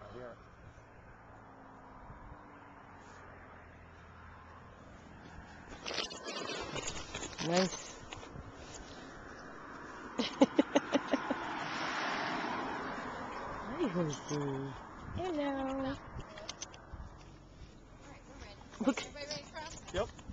here. Nice. Hi, horsey. Hello. All right, we're ready. Look. Everybody ready to cross? Yep.